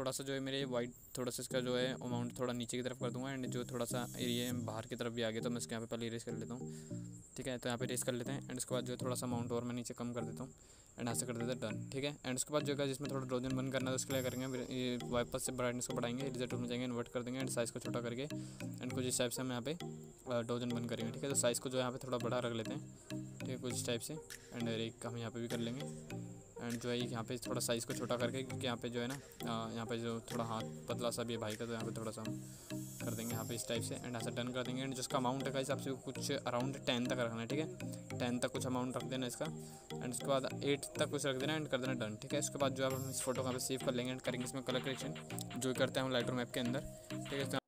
थोड़ा सा जो है मेरे वाइट थोड़ा सा इसका जो है अमाउंट थोड़ा नीचे की तरफ कर दूँगा। एंड जो थोड़ा सा एरिया बाहर की तरफ भी आ गया तो मैं इसके यहाँ पे पहले इरेज कर लेता हूँ। ठीक है, तो यहाँ पे इरेज कर लेते हैं। एंड उसके बाद जो है थोड़ा सा अमाउंट और मैं नीचे कम कर देता हूँ एंड ऐसे कर देते हैं डन। ठीक है, एंड उसके बाद जो है जिसमें थोड़ा ड्रोजन बंद करना है तो उसके लिए करेंगे ये वापस से ब्राइटनेस को बढ़ाएंगे, इरेजर टूल में जाएंगे, इन्वर्ट कर देंगे एंड साइज़ को छोटा करके एंड कुछ इस टाइप से हम यहाँ पे ड्रोजन बंद करेंगे। ठीक है, तो साइज़ को जो यहाँ पे थोड़ा बड़ा रख लेते हैं। ठीक है, कुछ इस टाइप से एंड एक हम यहाँ पे भी कर लेंगे। एंड जो है यहाँ पे थोड़ा साइज़ को छोटा करके, क्योंकि यहाँ पे जो है ना यहाँ पे जो थोड़ा हाथ पतला सा भी है भाई का, तो यहाँ पे थोड़ा सा हम कर देंगे यहाँ पे इस टाइप से एंड ऐसा डन कर देंगे। एंड जिसका अमाउंट है गाइस आपसे कुछ अराउंड 10 तक रखना है। ठीक है, 10 तक कुछ अमाउंट रख देना इसका एंड उसके बाद 8 तक कुछ रख देना एंड कर देना डन। ठीक है, इसके बाद जो है हम इस फोटो को यहाँ पे सेव कर लेंगे एंड करेंगे इसमें कलर करेक्शन जो करते हैं हम लाइटरूम ऐप के अंदर। ठीक है,